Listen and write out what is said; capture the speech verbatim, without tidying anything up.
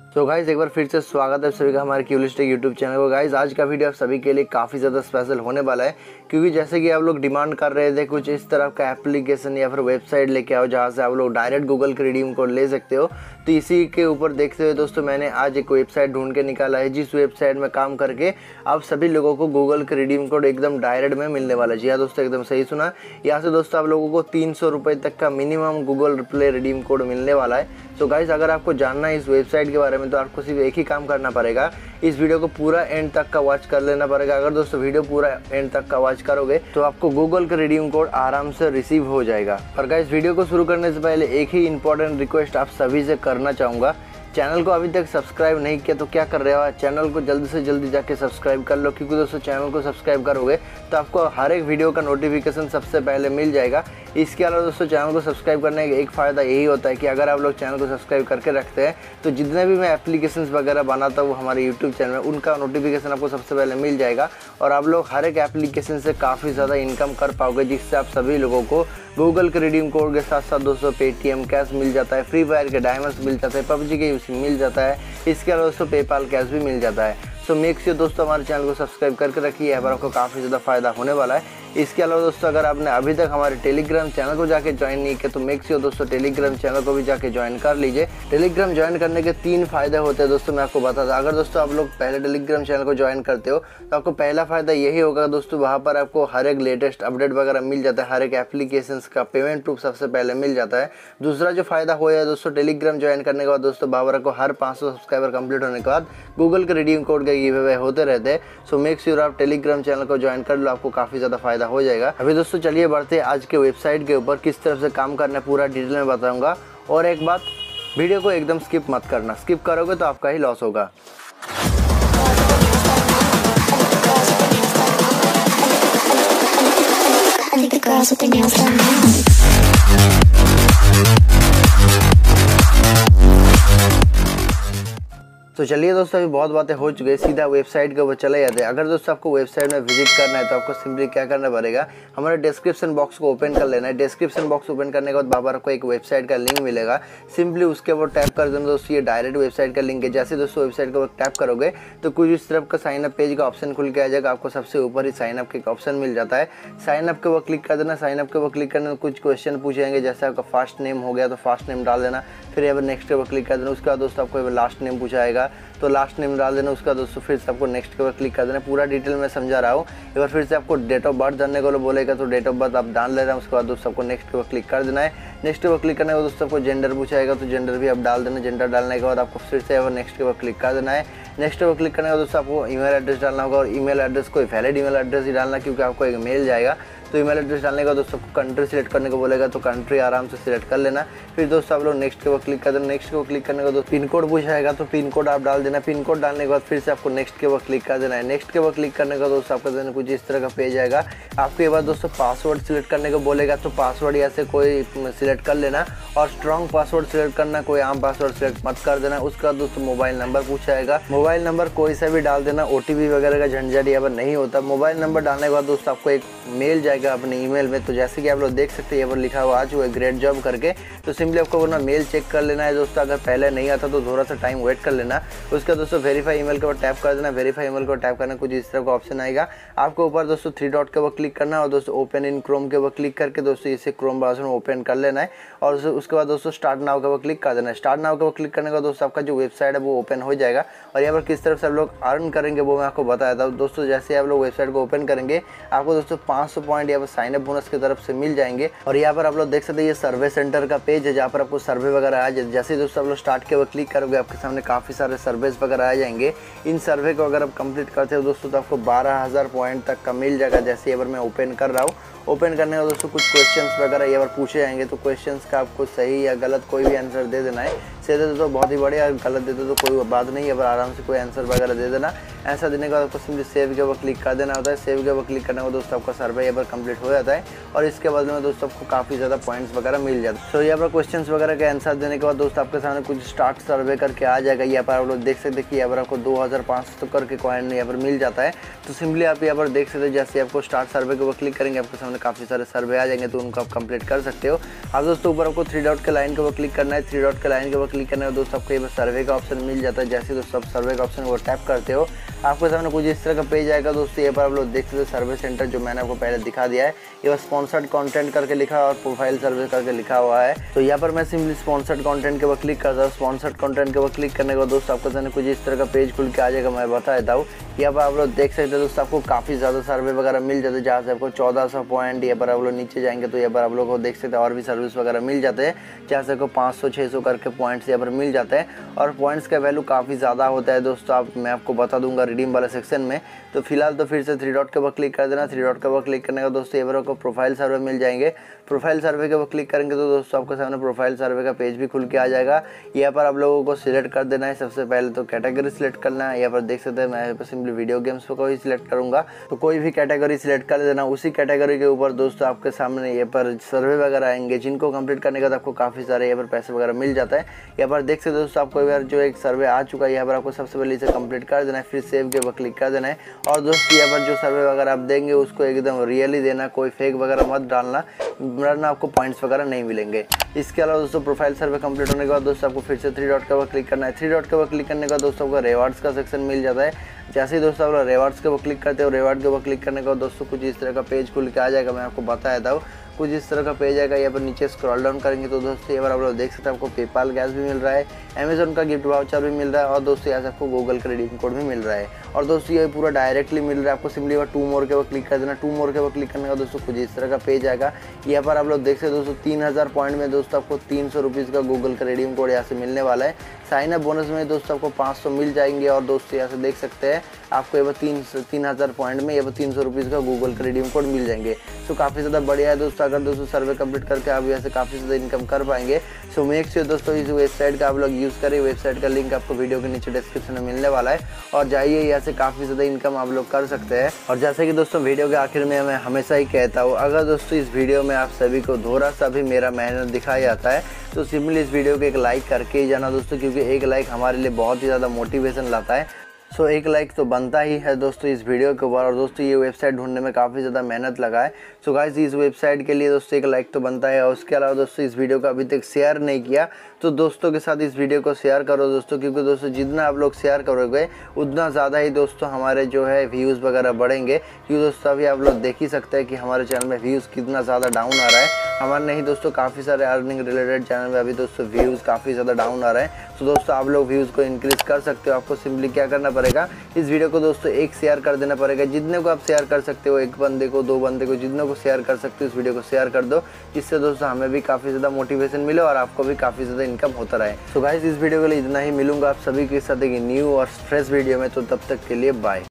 तो गाइज एक बार फिर से स्वागत है सभी का हमारे क्यूलिस्ट टेक यूट्यूब चैनल को। गाइज आज का वीडियो आप सभी के लिए काफ़ी ज़्यादा स्पेशल होने वाला है, क्योंकि जैसे कि आप लोग डिमांड कर रहे थे कुछ इस तरह का एप्लीकेशन या फिर वेबसाइट लेके आओ जहाँ से आप लोग डायरेक्ट गूगल के रिडीम कोड ले सकते हो। तो इसी के ऊपर देखते हुए दोस्तों मैंने आज एक वेबसाइट ढूंढ के निकाला है, जिस वेबसाइट में काम करके आप सभी लोगों को गूगल के रिडीम कोड एकदम डायरेक्ट में मिलने वाला है। जी हाँ दोस्तों, एकदम सही सुना। यहाँ से दोस्तों आप लोगों को तीन सौ रुपये तक का minimum Google play redeem code मिलने वाला है। तो गाइज अगर आपको जानना है इस वेबसाइट के बारे में तो आपको सिर्फ एक ही काम करना पड़ेगा, इस वीडियो को पूरा एंड तक का वॉच कर लेना पड़ेगा। अगर दोस्तों वीडियो पूरा एंड तक का वॉच करोगे तो आपको गूगल का रिडीम कोड आराम से रिसीव हो जाएगा। और गाइज वीडियो को शुरू करने से पहले एक ही इंपॉर्टेंट रिक्वेस्ट आप सभी से करना चाहूँगा, चैनल को अभी तक सब्सक्राइब नहीं किया तो क्या कर रहे हो, चैनल को जल्दी से जल्दी जाके सब्सक्राइब कर लो, क्योंकि दोस्तों चैनल को सब्सक्राइब करोगे तो आपको हर एक वीडियो का नोटिफिकेशन सबसे पहले मिल जाएगा। इसके अलावा दोस्तों चैनल को सब्सक्राइब करने का एक फ़ायदा यही होता है कि अगर आप लोग चैनल को सब्सक्राइब करके रखते हैं तो जितने भी मैं एप्लीकेशंस वगैरह बनाता हूँ हमारे यूट्यूब चैनल में, उनका नोटिफिकेशन आपको सबसे पहले मिल जाएगा और आप लोग हर एक एप्लीकेशन से काफ़ी ज़्यादा इनकम कर पाओगे, जिससे आप सभी लोगों को गूगल के रिडीम कोड के साथ साथ दोस्तों पेटीएम कैश मिल जाता है, फ्री फायर के डायमंड्स मिल जाता है, पबजी के यूसी मिल जाता है, इसके अलावा दोस्तों पेपाल कैश भी मिल जाता है। सो मेक श्योर दोस्तों हमारे चैनल को सब्सक्राइब करके रखिए, यहाँ पर आपको काफ़ी ज़्यादा फायदा होने वाला है। इसके अलावा दोस्तों अगर आपने अभी तक हमारे टेलीग्राम चैनल को जाके ज्वाइन नहीं किया तो मेक श्योर दोस्तों टेलीग्राम चैनल को भी जाके ज्वाइन कर लीजिए। टेलीग्राम ज्वाइन करने के तीन फायदे होते हैं दोस्तों, मैं आपको बता दूं। अगर दोस्तों आप लोग पहले टेलीग्राम चैनल को ज्वाइन करते हो तो आपको पहला फायदा यही होगा दोस्तों, वहाँ पर आपको हर एक लेटेस्ट अपडेट वगैरह मिल जाता है, हर एक एप्लीकेशन का पेमेंट प्रूफ सबसे पहले मिल जाता है। दूसरा जो फायदा हो है दोस्तों, टेलीग्राम ज्वाइन करने के बाद दोस्तों बाबर को हर पाँच सौ सब्सक्राइबर कंप्लीट होने के बाद गूगल के रिडीम कोड का गिव अवे होते रहते हैं। सो मेक श्योर आप टेलीग्राम चैनल को ज्वाइन कर लो, आपको काफ़ी ज़्यादा फायदा हो जाएगा। अभी दोस्तों चलिए बढ़ते हैं आज के वेबसाइट के ऊपर, किस तरह से काम करना है पूरा डिटेल में बताऊंगा। और एक बात, वीडियो को एकदम स्किप मत करना, स्किप करोगे तो आपका ही लॉस होगा। तो चलिए दोस्तों अभी बहुत बातें हो चुकी है, सीधा वेबसाइट के ऊपर चले जाते हैं। अगर दोस्तों आपको वेबसाइट में विजिट करना है तो आपको सिंपली क्या करना पड़ेगा, हमारे डिस्क्रिप्शन बॉक्स को ओपन कर लेना है। डिस्क्रिप्शन बॉक्स ओपन करने के बाद बाबर आपको एक वेबसाइट का लिंक मिलेगा, सिंपली उसके ऊपर टैप कर देना दोस्तों, ये डायरेक्ट वेबसाइट का लिंक है। जैसे दोस्तों वेबसाइट के ऊपर टैप करोगे तो कुछ इस तरफ का साइन अप पेज का ऑप्शन खुल के आ जाएगा, आपको सबसे ऊपर ही साइन अप का ऑप्शन मिल जाता है। साइन अप के ऊपर क्लिक कर देना। साइन अप के ऊपर क्लिक करने में कुछ क्वेश्चन पूछेंगे, जैसे आपका फर्स्ट नेम हो गया तो फर्स्ट नेम डाल देना, फिर यहाँ पर नेक्स्ट के ऊपर क्लिक कर देना। उसके बाद दोस्तों आपको लास्ट नेम पूछाएगा तो लास्ट नेम डाल देना। उसका दोस्तों फिर से आपको नेक्स्ट के ऊपर क्लिक कर देना। पूरा डिटेल में समझा रहा हूँ, एक बार फिर से आपको डेट ऑफ बर्थ जानने को बोलेगा तो डेट ऑफ बर्थ आप डाल ले रहे हैं। उसके बाद दोस्तों आपको नेक्स्ट के ऊपर क्लिक कर देना है। नेक्स्ट के ऊपर क्लिक करने के बाद दोस्तों आपको जेंडर पूछाएगा तो जेंडर भी आप डाल देना। जेंडर डालने के बाद आपको फिर से नेक्स्ट के ऊपर क्लिक कर देना है। नेक्स्ट के ऊपर क्लिक करने के बाद दोस्तों आपको ईमेल एड्रेस डालना होगा, और ईमेल एड्रेस कोई वैलिड ईमेल एड्रेस ही डालना, क्योंकि आपको एक मेल जाएगा। तो ईमेल एड्रेस डालने का दोस्तों कंट्री सिलेक्ट करने को बोलेगा तो कंट्री आराम से सिलेक्ट कर लेना। फिर दोस्तों आप लोग नेक्स्ट के ऊपर क्लिक कर देना। नेक्स्ट के ऊपर क्लिक करने का दोस्तों पिन कोड पूछाएगा तो पिन कोड आप डाल देना। पिन कोड डालने के बाद फिर से आपको नेक्स्ट के ऊपर क्लिक कर देना है। नेक्स्ट के ऊपर क्लिक करने का दोस्तों आपका देना कुछ इस तरह का पेज आएगा। आपके बाद दोस्तों पासवर्ड सिलेक्ट करने को बोलेगा तो पासवर्ड यहाँ से कोई सिलेक्ट कर लेना, और स्ट्रॉन्ग पासवर्ड सिलेक्ट करना, कोई आम पासवर्ड सिलेक्ट मत कर देना। उसका दोस्तों मोबाइल नंबर पूछाएगा, मोबाइल नंबर कोई सा भी डाल देना, ओटीपी वगैरह का झंझट यहाँ पर नहीं होता। मोबाइल नंबर डालने के बाद दोस्तों आपको एक मेल जाएगा अपने ईमेल में। तो जैसे कि आप लोग देख सकते हैं यहाँ पर लिखा हुआ आज हुआ ग्रेट जॉब करके, तो सिंपली आपको अपना मेल चेक कर लेना है दोस्तों। अगर पहले नहीं आता तो थोड़ा सा टाइम वेट कर लेना। उसका दोस्तों वेरीफाई ईमेल के ऊपर टैप कर देना। वेरीफाई ईमेल को टैप करना कुछ इस तरह का ऑप्शन आएगा। आपको ऊपर दोस्तों थ्री डॉट के ऊपर क्लिक करना है और दोस्तों ओपन इन क्रोम के ऊपर क्लिक करके दोस्तों इसे क्रोम ब्राउज़र में ओपन कर लेना है। और उसके बाद दोस्तों स्टार्ट नाउ के ऊपर क्लिक कर देना है। स्टार्ट नाउ के ऊपर क्लिक करने का दोस्तों आपका जो वेबसाइट है वो ओपन हो जाएगा। और यहाँ पर किस तरह से आप लोग अर्न करेंगे वो मैं आपको बताया था दोस्तों। जैसे आप लोग वेबसाइट को ओपन करेंगे आपको दोस्तों पाँच सौ पॉइंट यहाँ पर साइन अप बोनस की तरफ से मिल जाएंगे। और यहाँ पर आप लोग देख सकते हैं ये सर्वे सेंटर का पेज है, जहाँ पर आपको सर्वे वगैरह आ जाए। जैसे दोस्तों आप लोग स्टार्ट के ऊपर क्लिक करोगे आपके सामने काफ़ी सारे सर्वेस वगैरह आ जाएंगे। इन सर्वे को अगर आप कंप्लीट करते हो दोस्तों तो आपको बारह हज़ार पॉइंट तक का मिल जाएगा। जैसे यहाँ पर मैं ओपन कर रहा हूँ, ओपन करने का दोस्तों कुछ क्वेश्चंस वगैरह यहाँ पर पूछे जाएंगे, तो क्वेश्चंस का आपको सही या गलत कोई भी आंसर दे देना है। सही देते तो बहुत ही बढ़िया, गलत देते तो कोई बात नहीं है, पर आराम से कोई आंसर वगैरह दे देना। ऐसा देने के बाद आपको सिंपली सेव के ऊपर क्लिक कर देना होता है। सेव के ऊपर क्लिक करने का दोस्तों आपका सर्वे यहाँ पर कंप्लीट हो जाता है और इसके बदले में दोस्तों आपको काफ़ी ज़्यादा पॉइंट्स वगैरह मिल जाते हैं। तो यहाँ पर क्वेश्चंस वगैरह के आंसर देने के बाद दोस्तों आपके सामने कुछ स्टार्ट सर्वे करके आ जाएगा। यहाँ पर आप लोग देख सकते हैं कि यहाँ पर आपको दो हज़ार पाँच सौ करके कॉइन यहाँ पर मिल जाता है। तो सिंपली आप यहाँ पर देख सकते हैं, जैसे आपको स्टार्ट सर्वे के ऊपर क्लिक करेंगे आपके सामने काफ़ी सारे सर्वे आ जाएंगे, तो उनको आप कंप्लीट कर सकते हो। अब दोस्तों ऊपर आपको थ्री डॉट के लाइन के ऊपर क्लिक करना है। थ्री डॉट के लाइन के ऊपर क्लिक करने के दोस्तों आपको ये सर्वे का ऑप्शन मिल जाता है। जैसे दोस्तों आप सर्वे का ऑप्शन को टैप करते हो आपके सामने कुछ इस तरह का पेज आएगा दोस्तों। ये पर आप लोग देख सकते हो सर्वे सेंटर जो मैंने आपको पहले दिखा दिया है, ये बस स्पॉन्सर्ड कंटेंट करके लिखा है और प्रोफाइल सर्वे करके लिखा हुआ है। तो यहाँ पर मैं सिंपली स्पॉन्सर्ड कंटेंट के ऊपर क्लिक करता हूँ। स्पॉन्सर्ड कंटेंट के ऊपर क्लिक करने के बाद दोस्तों आपके सामने कुछ इस तरह का पेज खुल के आ जाएगा। मैं बता देता हूँ, यहाँ पर आप लोग देख सकते हो दोस्तों आपको काफ़ी ज़्यादा सर्वे वगैरह मिल जाते हैं, जहाँ से आपको चौदह सौ पॉइंट, यहाँ पर आप लोग नीचे जाएंगे तो यहाँ पर आप लोग को देख सकते हैं और भी सर्विस वगैरह मिल जाते हैं, जहाँ से आपको पाँच सौ छः सौ करके पॉइंट्स यहाँ पर मिल जाते हैं और पॉइंट्स का वैल्यू काफ़ी ज़्यादा होता है दोस्तों। आप मैं आपको बता दूंगा रिडीम वाले सेक्शन में। तो फिलहाल तो फिर से थ्री डॉट के ऊपर क्लिक कर देना। थ्री डॉट के ऊपर क्लिक करने का दोस्तों ये पर आपको प्रोफाइल सर्वे मिल जाएंगे। प्रोफाइल सर्वे के ऊपर क्लिक करेंगे तो दोस्तों आपके सामने प्रोफाइल सर्वे का पेज भी खुल के आ जाएगा। यहाँ पर आप लोगों को सिलेक्ट कर देना है। सबसे पहले तो कैटेगरी सिलेक्ट करना है। यहाँ पर देख सकते हैं मैं यहाँ पर सिंपली वीडियो गेम्स को ही सिलेक्ट करूँगा, तो कोई भी कैटेगरी सिलेक्ट कर देना। उसी कैटेगरी के ऊपर दोस्तों आपके सामने ये पर सर्वे वगैरह आएंगे, जिनको कंप्लीट करने के बाद आपको काफ़ी सारे यहाँ पर पैसे वगैरह मिल जाता है। यहाँ पर देख सकते हो दोस्तों आपको यार जो एक सर्वे आ चुका है, यहाँ पर आपको सबसे पहले इसे कंप्लीट कर देना है, फिर सेव के ऊपर क्लिक कर देना है। और दोस्तों यहाँ पर जो सर्वे वगैरह आप देंगे उसको एकदम रियली देना, कोई फेक वगैरह मत डालना, वरना आपको पॉइंट्स वगैरह नहीं मिलेंगे। इसके अलावा दोस्तों प्रोफाइल सर्वे कंप्लीट होने के बाद दोस्तों आपको फिर से थ्री डॉट के ऊपर क्लिक करना है। थ्री डॉट के ऊपर क्लिक करने के बाद दोस्तों आपको रिवार्ड्स का सेक्शन मिल जाता है। जैसे ही दोस्तों आप रिवार्ड्स के ऊपर क्लिक करते हो, रिवार्ड के ऊपर क्लिक करने के बाद दोस्तों कुछ इस तरह का पेज खुल के आ जाएगा। मैं आपको बता देता हूँ, कुछ इस तरह का पेज आएगा। यहाँ पर नीचे स्क्रॉल डाउन करेंगे तो दोस्तों यहाँ पर आप लोग देख सकते हैं आपको पेपाल गैस भी मिल रहा है, अमेजोन का गिफ्ट वाउचर भी मिल रहा है और दोस्तों यहाँ से आपको गूगल का रिडीम कोड भी मिल रहा है। और दोस्तों ये पूरा डायरेक्टली मिल रहा है आपको। सिंपली यहाँ टू मोर के ऊपर क्लिक कर देना। टू मोर के ऊपर क्लिक करने का दोस्तों कुछ इस तरह का पेज आएगा। यहाँ पर आप लोग देख सकते हैं दोस्तों तीन हज़ार पॉइंट में दोस्तों आपको तीन सौ रुपीज़ का गूगल का रिडीम कोड यहाँ से मिलने वाला है। साइन अप बोनस में दोस्तों आपको पाँच सौ मिल जाएंगे और दोस्तों यहाँ से देख सकते हैं आपको ये तीन तीन हज़ार पॉइंट में ये तीन सौ रुपीज़ का गूगल का रिडीम कोड मिल जाएंगे। सो काफ़ी ज़्यादा बढ़िया है दोस्तों। अगर दोस्तों सर्वे कंप्लीट करके आप यहाँ से काफ़ी ज़्यादा इनकम कर पाएंगे। सो मेक श्योर दोस्तों इस वेबसाइट का आप लोग यूज़ करें। वेबसाइट का लिंक आपको वीडियो के नीचे डिस्क्रिप्शन में मिलने वाला है और जाइए यहाँ से काफ़ी ज़्यादा इनकम आप लोग कर सकते हैं। और जैसे कि दोस्तों वीडियो के आखिर में मैं हमेशा ही कहता हूँ, अगर दोस्तों इस वीडियो में आप सभी को थोड़ा सा भी मेरा मेहनत दिखाया जाता है तो सिंपली इस वीडियो को एक लाइक करके ही जाना दोस्तों, क्योंकि एक लाइक हमारे लिए बहुत ही ज़्यादा मोटिवेशन लाता है। सो एक लाइक तो बनता ही है दोस्तों इस वीडियो के ऊपर। और दोस्तों ये वेबसाइट ढूंढने में काफ़ी ज़्यादा मेहनत लगा है। सो गाइस इस वेबसाइट के लिए दोस्तों एक लाइक तो बनता है। और उसके अलावा दोस्तों इस वीडियो को अभी तक शेयर नहीं किया तो दोस्तों के साथ इस वीडियो को शेयर करो दोस्तों, क्योंकि दोस्तों जितना आप लोग शेयर करोगे उतना ज़्यादा ही दोस्तों हमारे जो है व्यूज़ वगैरह बढ़ेंगे। क्योंकि दोस्तों अभी आप लोग देख ही सकते हैं कि हमारे चैनल में व्यूज़ कितना ज़्यादा डाउन आ रहा है। हमारे नहीं दोस्तों काफ़ी सारे अर्निंग रिलेटेड चैनल में अभी दोस्तों व्यूज़ काफ़ी ज़्यादा डाउन आ रहे हैं। तो दोस्तों आप लोग व्यूज़ को इंक्रीज़ कर सकते हो। आपको सिंपली क्या करना पड़ेगा, इस वीडियो को दोस्तों एक शेयर कर देना पड़ेगा। जितने को आप शेयर कर सकते हो, एक बंदे को, दो बंदे को, जितने को शेयर कर सकते हो इस वीडियो को शेयर कर दो, जिससे दोस्तों हमें भी काफ़ी ज़्यादा मोटिवेशन मिले और आपको भी काफ़ी ज़्यादा इनकम होता रहे। सो गाइस इस वीडियो के लिए इतना ही। मिलूंगा आप सभी के साथ एक न्यू और फ्रेश वीडियो में, तो तब तक के लिए बाय।